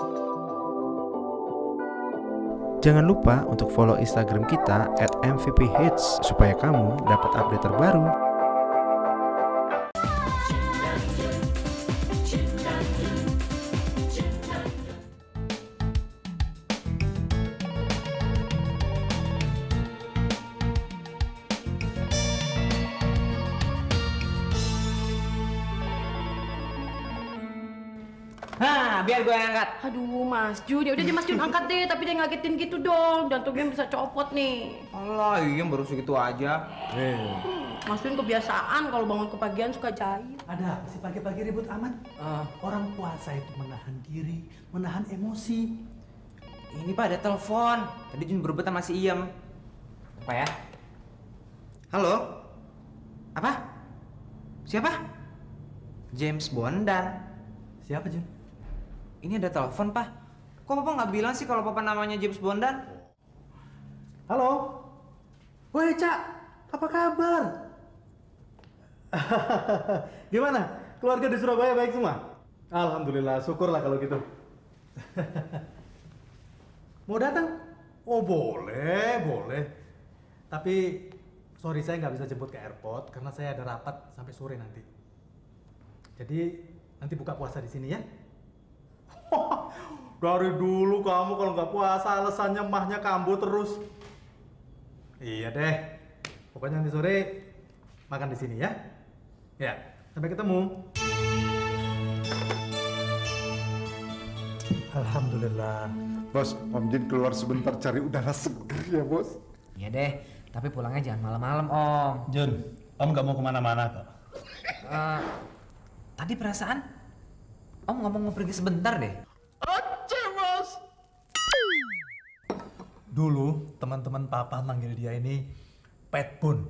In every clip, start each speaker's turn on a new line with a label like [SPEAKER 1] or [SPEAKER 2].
[SPEAKER 1] Jangan lupa untuk follow Instagram kita @mvphits supaya kamu dapat update terbaru.
[SPEAKER 2] Nah, biar gue yang angkat.
[SPEAKER 3] Aduh, Mas Jun, ya udah deh Mas Jun angkat deh, tapi jangan ngagetin gitu dong. Jantungnya bisa copot nih.
[SPEAKER 2] Alah, iya baru segitu aja.
[SPEAKER 3] Mas Jun kebiasaan kalau bangun kepagian suka jahit.
[SPEAKER 4] Ada apa sih pagi-pagi ribut amat? Orang puasa itu menahan diri, menahan emosi.
[SPEAKER 2] Ini Pak ada telepon. Tadi Jun berebut sama si Iem. Apa ya? Halo? Apa? Siapa? James Bondan.
[SPEAKER 4] Siapa, Jun?
[SPEAKER 2] Ini ada telepon, Pak. Kok Papa nggak bilang sih kalau Papa namanya James Bondan?
[SPEAKER 4] Halo? Woi, Cak. Apa kabar? Gimana? Keluarga di Surabaya baik semua? Alhamdulillah, syukurlah kalau gitu. Mau datang? Oh, boleh, boleh. Tapi, sorry saya nggak bisa jemput ke airport karena saya ada rapat sampai sore nanti. Jadi, nanti buka puasa di sini ya. Dari dulu kamu kalau nggak puasa alasannya mahnya kambuh terus. Iya deh. Pokoknya nanti sore makan di sini ya. Ya, sampai ketemu. Alhamdulillah.
[SPEAKER 5] Bos, Om Jin keluar sebentar cari udara seger ya, Bos.
[SPEAKER 2] Iya deh, tapi pulangnya jangan malam-malam, Om.
[SPEAKER 4] Jun, Om nggak mau kemana-mana kok.
[SPEAKER 2] Tadi perasaan Om ngomong mau pergi sebentar deh.
[SPEAKER 5] Oke, Bos.
[SPEAKER 4] Dulu teman-teman Papa manggil dia ini Pet Bun.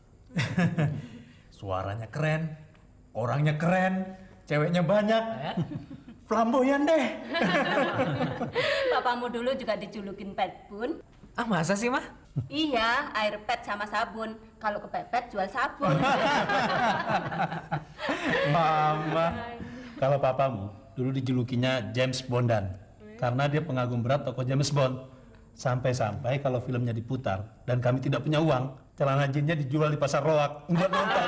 [SPEAKER 4] Suaranya keren, orangnya keren, ceweknya banyak. Flamboyan deh.
[SPEAKER 6] Papamu dulu juga dijulukin Pet Bun.
[SPEAKER 2] Ah, masa sih, Mah?
[SPEAKER 6] Iya, air pet sama sabun. Kalau kepepet jual sabun.
[SPEAKER 7] Mama, kalau papamu dulu dijulukinya James Bondan karena dia pengagum berat tokoh James Bond. Sampai-sampai kalau filmnya diputar dan kami tidak punya uang, celana jinnya dijual di pasar loak buat nonton.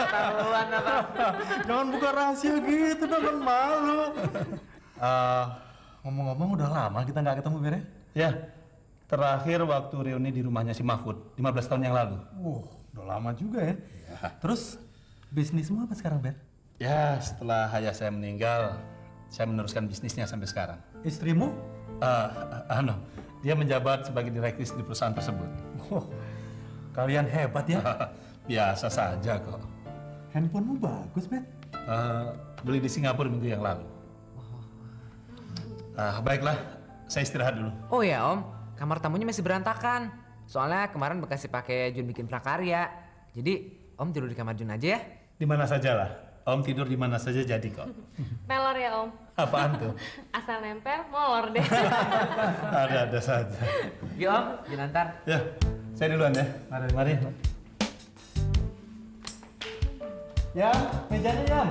[SPEAKER 4] Jangan buka rahasia gitu dong, kan malu. Ngomong-ngomong udah lama kita nggak ketemu, Ber,
[SPEAKER 7] Ya, terakhir waktu reuni di rumahnya si Mahfud 15 tahun yang lalu.
[SPEAKER 4] Udah lama juga ya. Terus bisnismu apa sekarang, Ber?
[SPEAKER 7] Ya, setelah ayah saya meninggal, saya meneruskan bisnisnya sampai sekarang.
[SPEAKER 4] Istrimu?
[SPEAKER 7] Dia menjabat sebagai direktur di perusahaan tersebut.
[SPEAKER 4] Kalian hebat ya.
[SPEAKER 7] Biasa saja kok.
[SPEAKER 4] Handphonemu bagus, Bet.
[SPEAKER 7] Beli di Singapura minggu yang lalu. Baiklah, saya istirahat dulu.
[SPEAKER 2] Oh ya, Om. Kamar tamunya masih berantakan. Soalnya kemarin bekas dipakai Jun bikin prakarya. Jadi, Om tidur di kamar Jun aja ya.
[SPEAKER 7] Di mana saja lah. Om tidur di mana saja jadi kok.
[SPEAKER 8] Pelor ya Om.
[SPEAKER 7] Apaan tuh?
[SPEAKER 8] Asal nempel, molor deh.
[SPEAKER 7] Ada saja.
[SPEAKER 2] Yuk Om, Jun antar.
[SPEAKER 7] Ya, saya duluan ya. Mari.
[SPEAKER 4] Ya, mejanya ya.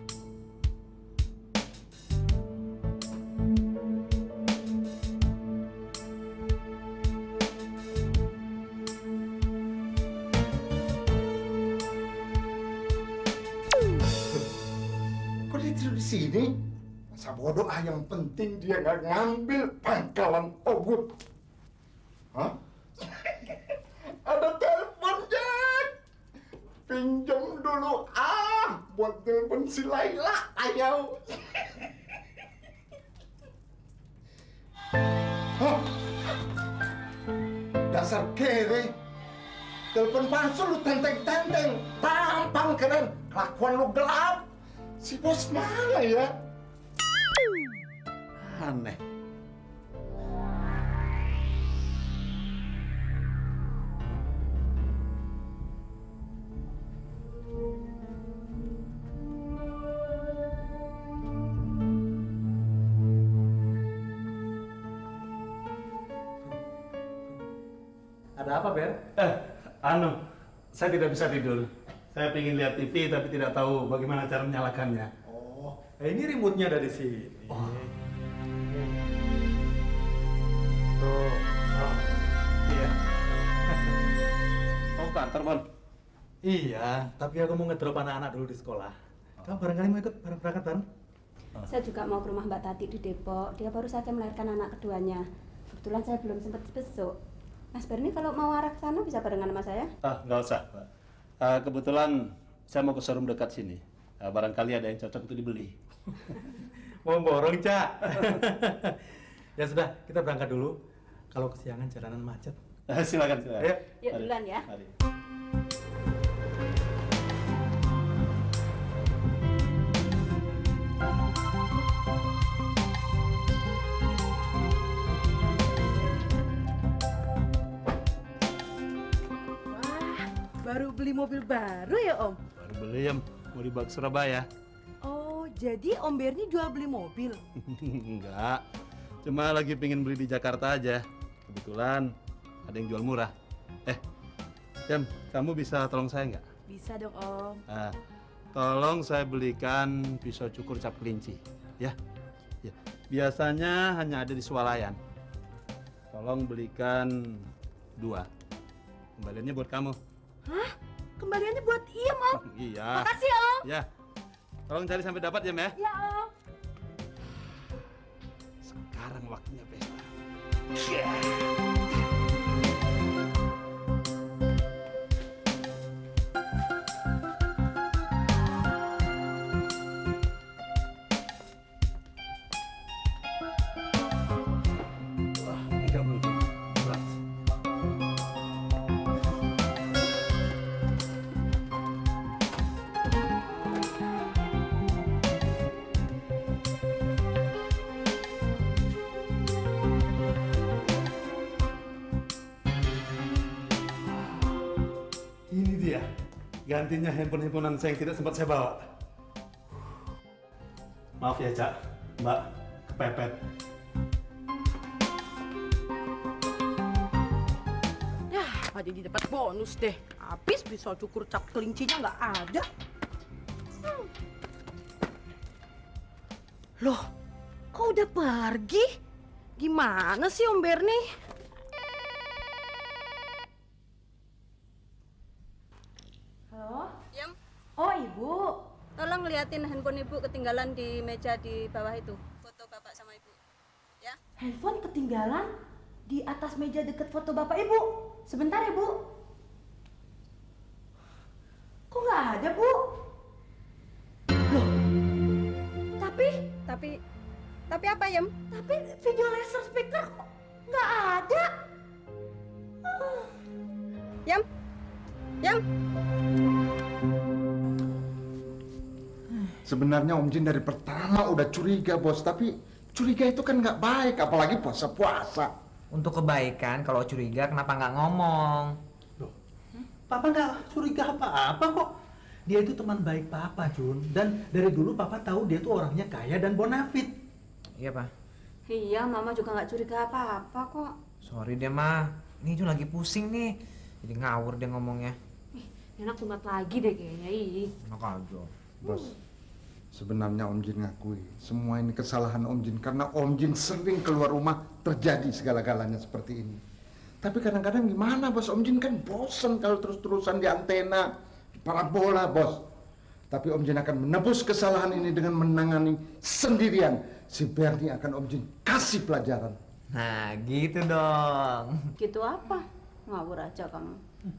[SPEAKER 5] Kok dia tidur di sini? Masa bodoh yang penting dia nggak ngambil pangkalan obut. Hah? Ada telepon, Jack. Pinjam dulu buat telepon si Laila, ayo. Hah? Dasar kere. Telepon palsu lu tenteng-tenteng. Tampang keren. Kelakuan lu gelap. Si bos mana ya? Aneh.
[SPEAKER 4] Ada apa, Ber?
[SPEAKER 7] Saya tidak bisa tidur. Saya ingin lihat TV tapi tidak tahu bagaimana cara menyalakannya.
[SPEAKER 4] Oh, ini remote-nya ada di sini.
[SPEAKER 7] antar, Bon?
[SPEAKER 4] Iya, tapi aku mau ngedrop anak-anak dulu di sekolah. Kamu barangkali mau ikut berangkat bareng?
[SPEAKER 6] Saya juga mau ke rumah Mbak Tati di Depok. Dia baru saja melahirkan anak keduanya. Kebetulan saya belum sempat besok. Mas Berni kalau mau arah ke sana bisa barengan sama saya?
[SPEAKER 7] Nggak usah, Pak. Kebetulan saya mau ke showroom dekat sini. Barangkali ada yang cocok untuk dibeli.
[SPEAKER 4] Mau borong, Cak. Ya sudah, kita berangkat dulu. Kalau kesiangan jalanan macet.
[SPEAKER 7] Silakan.
[SPEAKER 4] Ayo.
[SPEAKER 6] Yuk duluan ya.
[SPEAKER 7] Mari.
[SPEAKER 3] Baru beli mobil baru ya, Om?
[SPEAKER 7] Baru beli, Em. Mau dibawa ke Surabaya.
[SPEAKER 3] Oh, jadi Om Berni jual beli mobil?
[SPEAKER 7] Enggak. Cuma lagi pengen beli di Jakarta aja. Kebetulan ada yang jual murah. Em, kamu bisa tolong saya nggak?
[SPEAKER 3] Bisa dong, Om.
[SPEAKER 7] Tolong saya belikan pisau cukur cap kelinci, ya. Biasanya hanya ada di swalayan. Tolong belikan 2. Kembaliannya buat kamu.
[SPEAKER 3] Hah? Kembaliannya buat Iem, Om?
[SPEAKER 7] Iya.
[SPEAKER 3] Makasih, Om.
[SPEAKER 7] Ya. Tolong cari sampai dapat ya, Meh.
[SPEAKER 3] Ya, Om.
[SPEAKER 7] Sekarang waktunya pesta. Wah, 30 berat. Ini dia, gantinya handphone-handphonean saya yang tidak sempat saya bawa. Maaf ya, Cak, Mbak, kepepet.
[SPEAKER 3] Ya, Pak Didi dapat bonus deh. Habis pisau cukur cap kelincinya nggak ada. Loh, kok udah pergi? Gimana sih Om Berni? Halo?
[SPEAKER 6] Yam,
[SPEAKER 3] Oh, Ibu.
[SPEAKER 6] tolong liatin handphone Ibu ketinggalan di meja di bawah itu. Foto Bapak sama Ibu. Ya?
[SPEAKER 3] Handphone ketinggalan di atas meja deket foto Bapak Ibu. Sebentar ya, Bu. Kok nggak ada, Bu? Loh,
[SPEAKER 6] Tapi apa, Yam?
[SPEAKER 3] tapi video laser speaker kok nggak ada.
[SPEAKER 6] Yam?
[SPEAKER 5] Sebenarnya Om Jin dari pertama udah curiga, Bos. Tapi curiga itu kan nggak baik, apalagi puasa-puasa.
[SPEAKER 2] Untuk kebaikan, kalau curiga kenapa nggak ngomong?
[SPEAKER 4] Loh, Papa nggak curiga apa-apa kok. Dia itu teman baik Papa, Jun. Dan dari dulu Papa tahu dia tuh orangnya kaya dan bonafit.
[SPEAKER 2] Iya, Pak.
[SPEAKER 6] Iya, Mama juga nggak curiga apa-apa kok.
[SPEAKER 2] Sorry deh, Ma. Ini Jun lagi pusing nih. Jadi ngawur dia ngomongnya.
[SPEAKER 8] Enak kumat lagi deh kayaknya.
[SPEAKER 2] Enak aja.
[SPEAKER 5] Bos, sebenarnya Om Jin ngakui semua ini kesalahan Om Jin karena Om Jin sering keluar rumah terjadi segala-galanya seperti ini. Tapi kadang-kadang gimana, Bos? Om Jin kan bosan kalau terus-terusan di antena, di parabola, Bos. Tapi Om Jin akan menebus kesalahan ini dengan menangani sendirian. Si Berni akan Om Jin kasih pelajaran.
[SPEAKER 2] Nah, gitu dong.
[SPEAKER 6] Gitu apa? Ngawur aja kamu.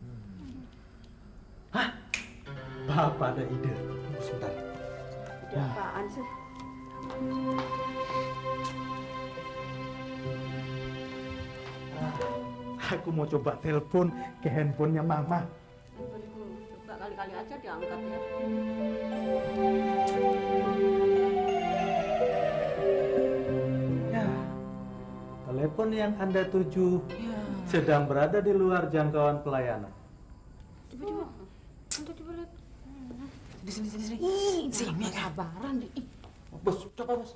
[SPEAKER 4] Hah? Papa ada ide. Tunggu sebentar.
[SPEAKER 6] Ide apaan sih?
[SPEAKER 4] Aku mau coba telepon ke handphonenya Mama.
[SPEAKER 6] Handphoneku. Coba kali-kali aja diangkat ya.
[SPEAKER 4] Ya, telepon yang Anda tuju sedang berada di luar jangkauan pelayanan.
[SPEAKER 8] Coba lihat.
[SPEAKER 2] Di sini.
[SPEAKER 8] Sini sabaran deh.
[SPEAKER 5] Bos, coba, Bos.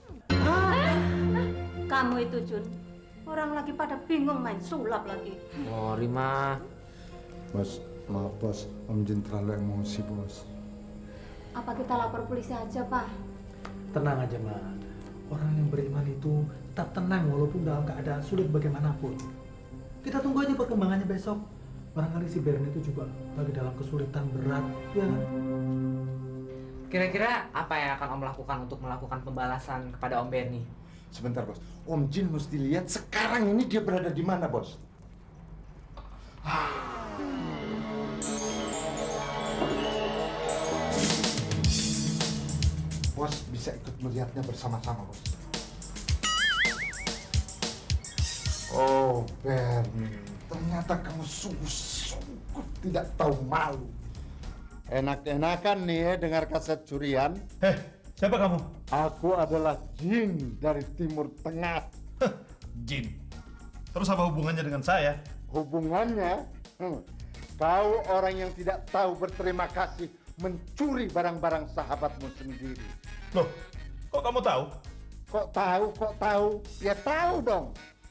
[SPEAKER 6] Kamu itu, Jun. Orang lagi pada bingung main sulap lagi.
[SPEAKER 2] Sorry, Ma.
[SPEAKER 5] Bos, maaf, Bos. Om Jin terlalu emosi, Bos.
[SPEAKER 6] Apa kita lapor polisi aja, Pak?
[SPEAKER 4] Tenang aja, Ma. Orang yang beriman itu tetap tenang walaupun dalam keadaan sulit bagaimanapun. Kita tunggu aja perkembangannya besok. Barangkali si Bernie itu juga lagi dalam kesulitan berat, ya kan?
[SPEAKER 2] Kira-kira apa yang akan Om lakukan untuk melakukan pembalasan kepada Om Bernie?
[SPEAKER 5] Sebentar bos, Om Jin mesti lihat sekarang ini dia berada di mana bos. Bos bisa ikut melihatnya bersama-sama bos. Oh Bernie, ternyata kamu sungguh-sungguh tidak tahu malu. Enak-enakan nih ya dengar kaset curian.
[SPEAKER 7] Siapa kamu?
[SPEAKER 5] Aku adalah Jin dari Timur Tengah.
[SPEAKER 7] Jin. Terus apa hubungannya dengan saya?
[SPEAKER 5] Hubungannya? Kau orang yang tidak tahu berterima kasih mencuri barang-barang sahabatmu sendiri.
[SPEAKER 7] Loh, kok kamu tahu?
[SPEAKER 5] Kok tahu? Ya tahu dong.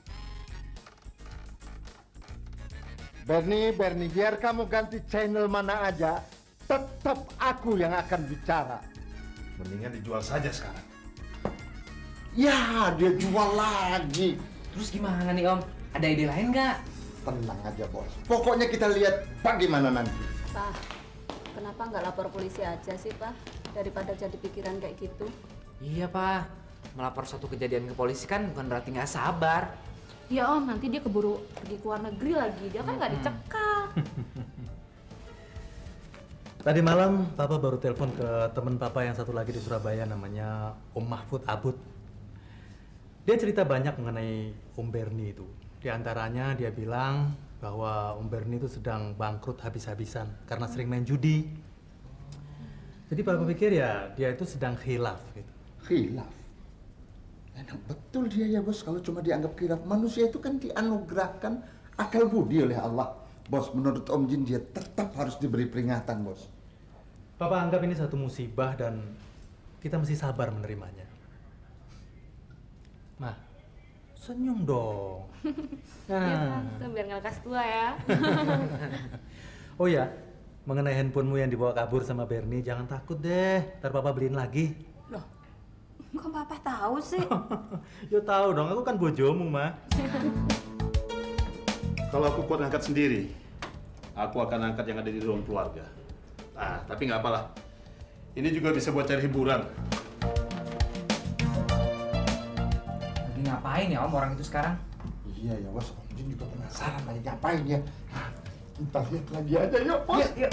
[SPEAKER 5] Bernie, biar kamu ganti channel mana aja, tetap aku yang akan bicara.
[SPEAKER 7] Mendingan dijual saja sekarang.
[SPEAKER 5] Ya, dia jual lagi.
[SPEAKER 2] Terus gimana nih Om? Ada ide lain nggak?
[SPEAKER 5] Tenang aja bos. Pokoknya kita lihat bagaimana nanti.
[SPEAKER 6] Pak, kenapa nggak lapor polisi aja sih Pak? Daripada jadi pikiran kayak gitu.
[SPEAKER 2] Iya Pak, melapor suatu kejadian ke polisi kan bukan berarti nggak sabar.
[SPEAKER 8] Ya Om, nanti dia keburu pergi ke luar negeri lagi. Dia kan nggak dicekal.
[SPEAKER 4] Tadi malam Papa baru telepon ke teman Papa yang satu lagi di Surabaya, namanya Om Mahfud Abud. Dia cerita banyak mengenai Om Bernie itu. Di antaranya dia bilang bahwa Om Bernie itu sedang bangkrut habis-habisan karena sering main judi. Jadi Papa pikir ya dia itu sedang khilaf gitu.
[SPEAKER 5] Khilaf? Enak betul dia ya bos kalau cuma dianggap khilaf. Manusia itu kan dianugerahkan akal budi oleh Allah. Bos, menurut Om Jin dia tetap harus diberi peringatan bos.
[SPEAKER 4] Papa anggap ini satu musibah dan kita mesti sabar menerimanya. Nah, senyum dong.
[SPEAKER 8] Iya Tante, biar nggak lekas tua ya.
[SPEAKER 4] Oh ya, mengenai handphonemu yang dibawa kabur sama Bernie, jangan takut deh. Ntar Papa beliin lagi.
[SPEAKER 6] Loh, kok Papa tahu sih?
[SPEAKER 4] Yo tahu dong, aku kan bojomu, Ma.
[SPEAKER 7] Kalau aku kuat angkat sendiri, aku akan angkat yang ada di ruang keluarga. Nah, tapi nggak apalah. Ini juga bisa buat cari hiburan.
[SPEAKER 2] Lagi ngapain ya Om orang itu sekarang?
[SPEAKER 5] Iya ya bos, Om Jin juga penasaran lagi ngapain ya. Nah, kita lihat lagi aja yuk bos.
[SPEAKER 2] Yuk.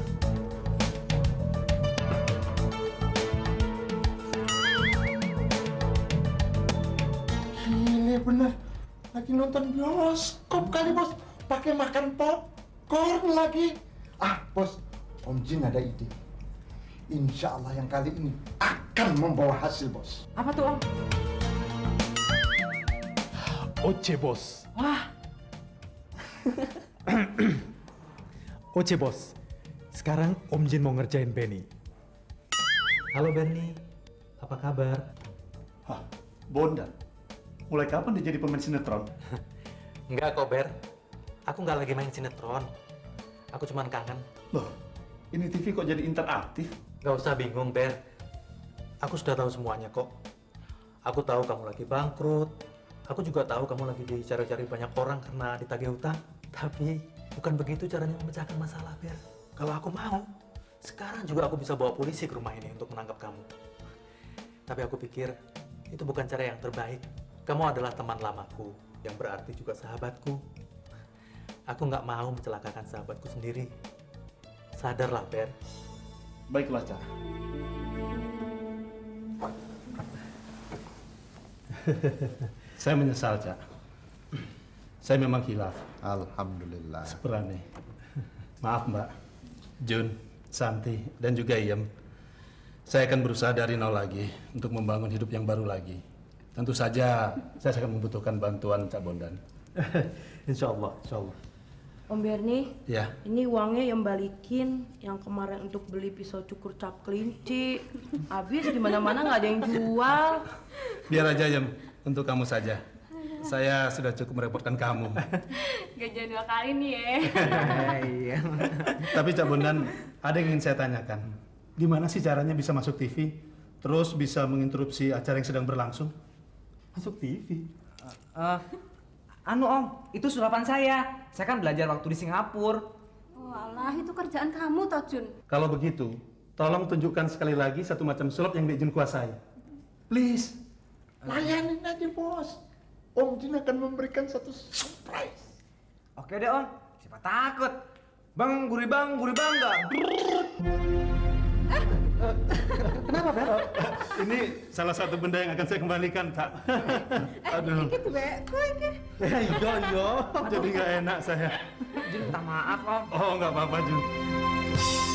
[SPEAKER 5] Gile bener, lagi nonton bioskop kali bos. Pakai makan popcorn lagi. Ah bos, Om Jin ada ide. Insya Allah yang kali ini akan membawa hasil bos.
[SPEAKER 2] Apa tuh Om?
[SPEAKER 4] Oce bos.
[SPEAKER 2] Wah,
[SPEAKER 4] Oce bos. Sekarang Om Jin mau ngerjain Benny. Halo Benny, apa kabar?
[SPEAKER 7] Hah, Bondan? Mulai kapan dia jadi pemain sinetron?
[SPEAKER 4] Enggak kok Ber, aku nggak lagi main sinetron. Aku cuman kangen.
[SPEAKER 7] Loh, ini TV kok jadi interaktif?
[SPEAKER 4] Gak usah bingung Ber, aku sudah tahu semuanya kok. Aku tahu kamu lagi bangkrut. Aku juga tahu kamu lagi dicari-cari banyak orang karena ditagih hutang. Tapi bukan begitu caranya memecahkan masalah, Ber. Kalau aku mau, sekarang juga aku bisa bawa polisi ke rumah ini untuk menangkap kamu. Tapi aku pikir itu bukan cara yang terbaik. Kamu adalah teman lamaku, yang berarti juga sahabatku. Aku nggak mau mencelakakan sahabatku sendiri. Sadarlah, Ber.
[SPEAKER 7] Baiklah, Cak. Saya menyesal, Cak. Saya memang khilaf.
[SPEAKER 5] Alhamdulillah.
[SPEAKER 7] Seperane. Maaf, Mbak. Jun, Santi, dan juga Iem. Saya akan berusaha dari nol lagi untuk membangun hidup yang baru lagi. Tentu saja saya akan membutuhkan bantuan Cak Bondan.
[SPEAKER 4] Insya Allah, insya Allah.
[SPEAKER 3] Om Bernie,
[SPEAKER 7] Ya,
[SPEAKER 3] ini uangnya yang balikin yang kemarin untuk beli pisau cukur cap kelinci. Habis di mana-mana nggak ada yang jual.
[SPEAKER 7] biar aja Iem, untuk kamu saja. Saya sudah cukup merepotkan kamu.
[SPEAKER 8] Gajian 2 kali nih ya.
[SPEAKER 2] iya.
[SPEAKER 7] Tapi Cak Bondan, ada yang ingin saya tanyakan. Gimana sih caranya bisa masuk TV, terus bisa menginterupsi acara yang sedang berlangsung?
[SPEAKER 4] Masuk TV.
[SPEAKER 2] Anu Om, itu sulapan saya. Saya kan belajar waktu di Singapura.
[SPEAKER 6] Walah, itu kerjaan kamu toh, Jun.
[SPEAKER 7] Kalau begitu, tolong tunjukkan sekali lagi satu macam sulap yang Dek Jun kuasai. Please.
[SPEAKER 5] Layanin aja bos. Om Jin akan memberikan satu surprise.
[SPEAKER 2] Oke deh Om, siapa takut. Bang, gurih bang enggak?
[SPEAKER 7] Kenapa, Bel? Ini salah satu benda yang akan saya kembalikan, Pak. Aduh.
[SPEAKER 6] Gitu, Be. Kok iki?
[SPEAKER 7] Iya. Jadi nggak enak saya.
[SPEAKER 2] Jun, minta maaf Om.
[SPEAKER 7] Oh, nggak apa-apa, Jun.